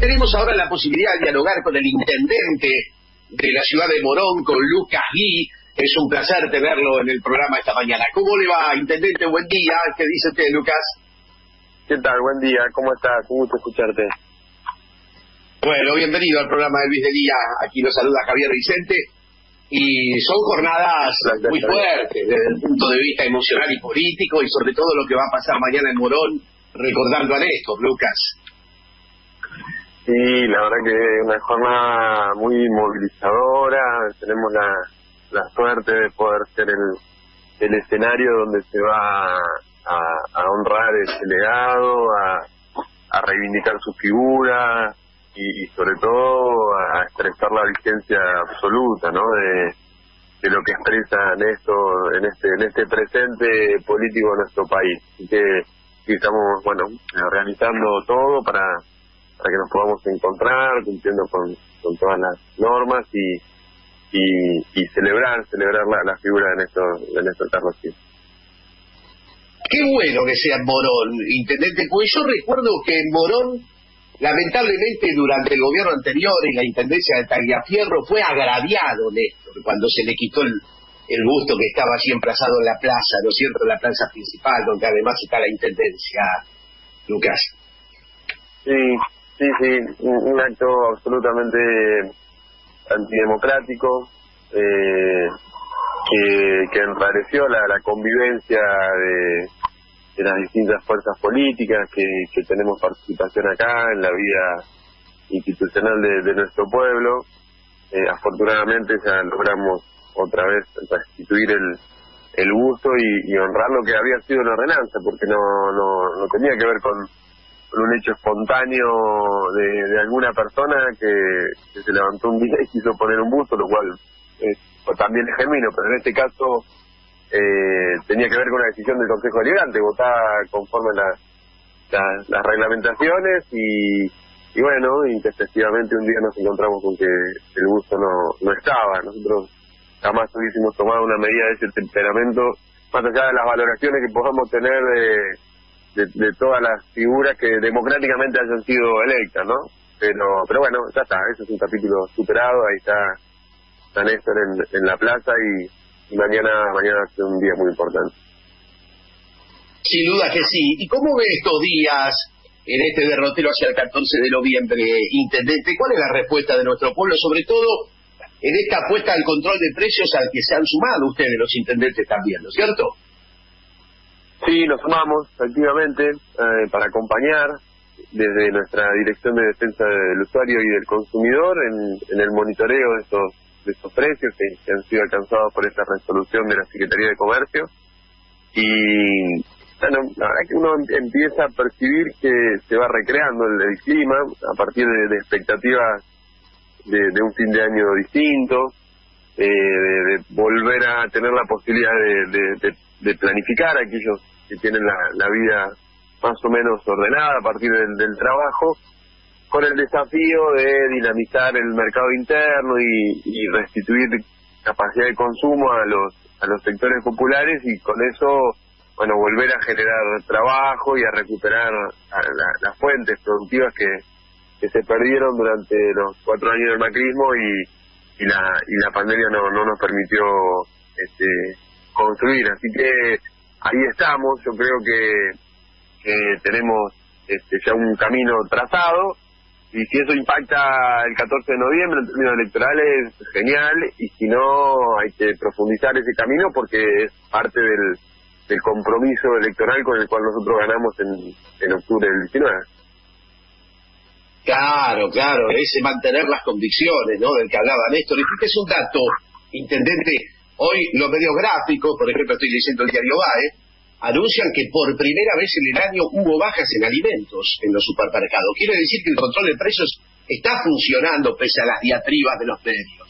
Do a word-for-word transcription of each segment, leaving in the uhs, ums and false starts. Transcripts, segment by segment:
tenemos ahora la posibilidad de dialogar con el intendente de la ciudad de Morón, con Lucas Gui. Es un placer tenerlo en el programa esta mañana. ¿Cómo le va, intendente? Buen día. ¿Qué dice usted, Lucas? ¿Qué tal? Buen día. ¿Cómo estás? Un gusto escucharte. Bueno, bienvenido al programa de Luis de Día. Aquí lo saluda Javier Vicente. Y son jornadas muy fuertes desde el punto de vista emocional y político, y sobre todo lo que va a pasar mañana en Morón, recordando a Néstor, Lucas. Sí, la verdad que es una jornada muy movilizadora. Tenemos la, la suerte de poder ser el, el escenario donde se va a, a honrar ese legado, a, a reivindicar su figura y, y sobre todo a expresar la vigencia absoluta, ¿no? De, de lo que expresa Néstor en este en este presente político de nuestro país. Así que sí, estamos, bueno, organizando todo para para que nos podamos encontrar, cumpliendo con, con todas las normas y y, y celebrar celebrar la, la figura de Néstor, de Néstor Carlos Kirchner. Qué bueno que sea en Morón, intendente, porque yo recuerdo que en Morón, lamentablemente durante el gobierno anterior y la intendencia de Tagliaferro, fue agraviado Néstor cuando se le quitó el, el gusto que estaba así emplazado en la plaza, ¿no es cierto?, en la plaza principal, donde además está la intendencia, Lucas. Sí, sí, sí, un, un acto absolutamente antidemocrático, eh, que, que enrareció la, la convivencia de, de las distintas fuerzas políticas que, que tenemos participación acá en la vida institucional de, de nuestro pueblo. Eh, afortunadamente ya logramos otra vez restituir el, el gusto y, y honrar lo que había sido una ordenanza, porque no, no, no tenía que ver con un hecho espontáneo de, de alguna persona que, que se levantó un día y quiso poner un busto, lo cual eh, también es genuino, pero en este caso eh, tenía que ver con una decisión del Consejo Deliberante, votada conforme a la, la, las reglamentaciones y, y bueno, intempestivamente un día nos encontramos con que el busto no, no estaba. Nosotros jamás hubiésemos tomado una medida de ese temperamento, más allá de las valoraciones que podamos tener de De, de todas las figuras que democráticamente hayan sido electas, ¿no? Pero pero bueno, ya está, eso es un capítulo superado, ahí está, está Néstor en, en la plaza y, y mañana mañana es un día muy importante. Sin duda que sí. ¿Y cómo ve estos días en este derrotero hacia el catorce de noviembre, intendente? ¿Cuál es la respuesta de nuestro pueblo, sobre todo en esta apuesta al control de precios al que se han sumado ustedes, los intendentes también, ¿no es cierto? Sí, nos sumamos activamente eh, para acompañar desde nuestra Dirección de Defensa del Usuario y del Consumidor en, en el monitoreo de estos, de estos precios que, que han sido alcanzados por esta resolución de la Secretaría de Comercio. Y bueno, la verdad que uno empieza a percibir que se va recreando el, el clima a partir de, de expectativas de, de un fin de año distinto, eh, de, de volver a tener la posibilidad de, de, de, de planificar aquellos que tienen la, la vida más o menos ordenada a partir del, del trabajo, con el desafío de dinamizar el mercado interno y, y restituir capacidad de consumo a los a los sectores populares y con eso, bueno, volver a generar trabajo y a recuperar a la, las fuentes productivas que, que se perdieron durante los cuatro años del macrismo y, y la y la pandemia no, no nos permitió este, construir. Así que ahí estamos, yo creo que, que tenemos este, ya un camino trazado y si eso impacta el catorce de noviembre en términos electorales, genial, y si no hay que profundizar ese camino porque es parte del, del compromiso electoral con el cual nosotros ganamos en, en octubre del diecinueve. Claro, claro, ese mantener las convicciones, ¿no?, del que hablaba Néstor. Y este es un dato, intendente. Hoy los medios gráficos, por ejemplo estoy leyendo el diario BAE, anuncian que por primera vez en el año hubo bajas en alimentos en los supermercados. Quiere decir que el control de precios está funcionando pese a las diatribas de los medios.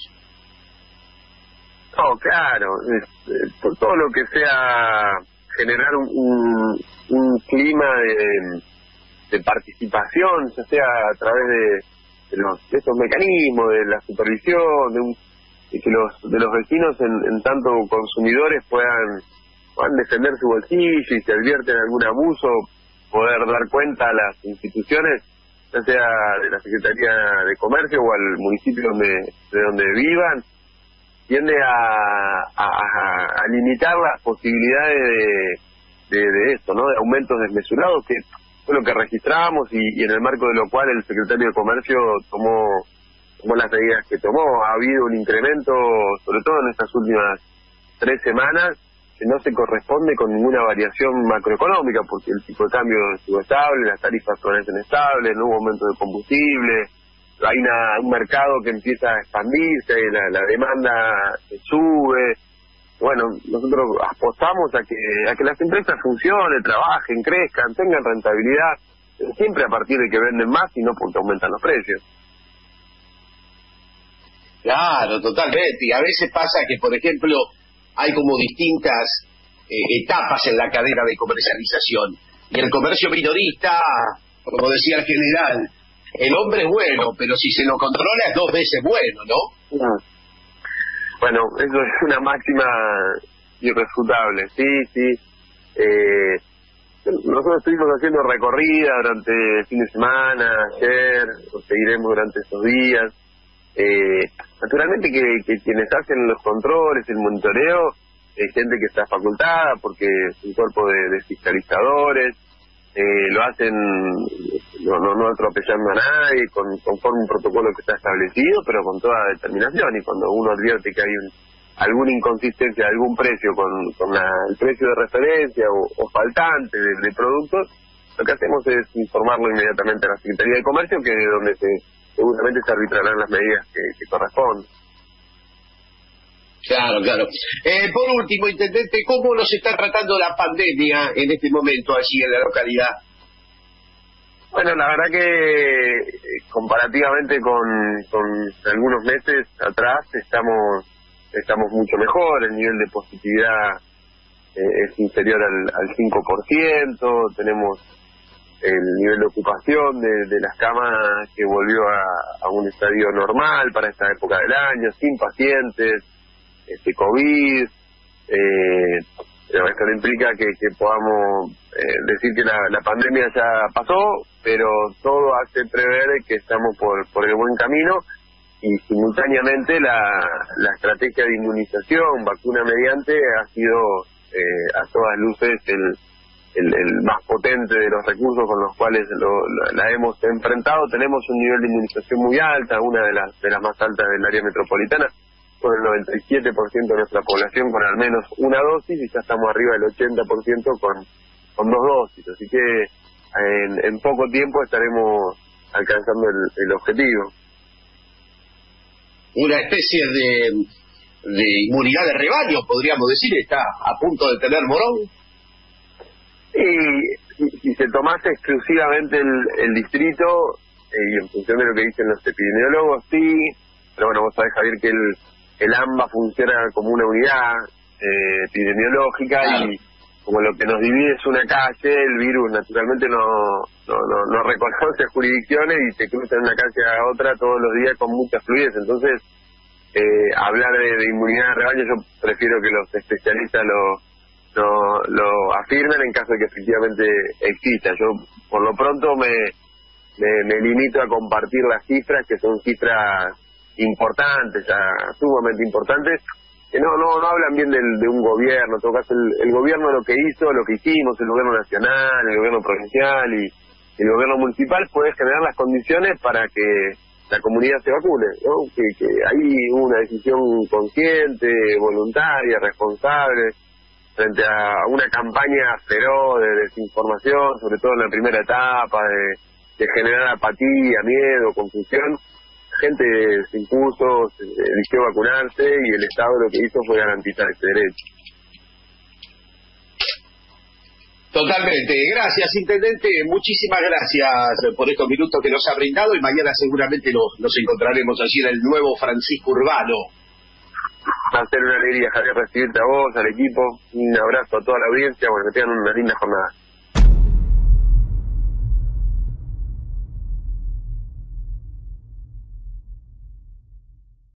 No, claro, es, es, por todo lo que sea generar un, un, un clima de, de participación, ya sea a través de, de, los, de estos mecanismos, de la supervisión, de un y que los de los vecinos en, en tanto consumidores puedan, puedan defender su bolsillo y si se advierten algún abuso poder dar cuenta a las instituciones ya sea de la Secretaría de Comercio o al municipio donde de donde vivan, tiende a, a, a limitar las posibilidades de, de, de esto, ¿no? De aumentos desmesurados, que fue lo que registramos y, y en el marco de lo cual el secretario de Comercio tomó, tomó las medidas que tomó. Ha habido un incremento, sobre todo en estas últimas tres semanas, que no se corresponde con ninguna variación macroeconómica, porque el tipo de cambio estuvo estable, las tarifas permanecen estables, no hubo aumento de combustible, hay una, un mercado que empieza a expandirse, la, la demanda sube. Bueno, nosotros apostamos a que a que las empresas funcionen, trabajen, crezcan, tengan rentabilidad, siempre a partir de que venden más y no porque aumentan los precios. Claro, totalmente. Y a veces pasa que, por ejemplo, hay como distintas eh, etapas en la cadena de comercialización. Y el comercio minorista, como decía el general, el hombre es bueno, pero si se lo controla es dos veces bueno, ¿no? No. Bueno, eso es una máxima irrefutable, sí, sí. Eh, nosotros estuvimos haciendo recorrida durante el fin de semana, ayer, lo seguiremos durante estos días. Eh, naturalmente que, que quienes hacen los controles, el monitoreo, es gente que está facultada porque es un cuerpo de, de fiscalizadores, eh, lo hacen no, no, no atropellando a nadie, con, conforme un protocolo que está establecido, pero con toda determinación, y cuando uno advierte que hay un, alguna inconsistencia de algún precio con, con la, el precio de referencia o, o faltante de, de productos, lo que hacemos es informarlo inmediatamente a la Secretaría de Comercio, que es de donde se seguramente se arbitrarán las medidas que, que corresponden. Claro, claro. Eh, por último, intendente, ¿cómo nos está tratando la pandemia en este momento allí en la localidad? Bueno, la verdad que eh, comparativamente con, con algunos meses atrás estamos estamos mucho mejor. El nivel de positividad eh, es inferior al, al cinco por ciento, tenemos el nivel de ocupación de, de las camas que volvió a, a un estadio normal para esta época del año, sin pacientes, este COVID, eh, pero esto no implica que, que podamos eh, decir que la, la pandemia ya pasó, pero todo hace prever que estamos por, por el buen camino, y simultáneamente la, la estrategia de inmunización, vacuna mediante, ha sido eh, a todas luces el El, el más potente de los recursos con los cuales lo, la, la hemos enfrentado. Tenemos un nivel de inmunización muy alta, una de las de las más altas del área metropolitana, con el noventa y siete por ciento de nuestra población con al menos una dosis, y ya estamos arriba del ochenta por ciento con, con dos dosis, así que en, en poco tiempo estaremos alcanzando el, el objetivo. Una especie de, de inmunidad de rebaño, podríamos decir, está a punto de tener Morón. Y si se tomase exclusivamente el, el distrito, eh, y en función de lo que dicen los epidemiólogos, sí, pero bueno, vos sabés, Javier, que el, el AMBA funciona como una unidad eh, epidemiológica, claro. Y como lo que nos divide es una calle, el virus naturalmente no no, no, no reconoce jurisdicciones y te cruza de una calle a otra todos los días con mucha fluidez. Entonces, eh, hablar de, de inmunidad de rebaño, yo prefiero que los especialistas lo Lo, lo afirmen en caso de que efectivamente exista. Yo por lo pronto me, me, me limito a compartir las cifras, que son cifras importantes, a, sumamente importantes, que no no no hablan bien del, de un gobierno. En todo caso, el, el gobierno lo que hizo, lo que hicimos, el gobierno nacional, el gobierno provincial y el gobierno municipal puede generar las condiciones para que la comunidad se vacune, ¿no? Que, que hay una decisión consciente, voluntaria, responsable, frente a una campaña feroz de desinformación, sobre todo en la primera etapa, de, de generar apatía, miedo, confusión. La gente se impuso, se eligió vacunarse, y el Estado lo que hizo fue garantizar este derecho. Totalmente. Gracias, intendente. Muchísimas gracias por estos minutos que nos ha brindado, y mañana seguramente nos, nos encontraremos allí en el nuevo Francisco Urbano. Va a ser una alegría, Javier, recibirte a vos, al equipo. Un abrazo a toda la audiencia. Bueno, que tengan una linda jornada.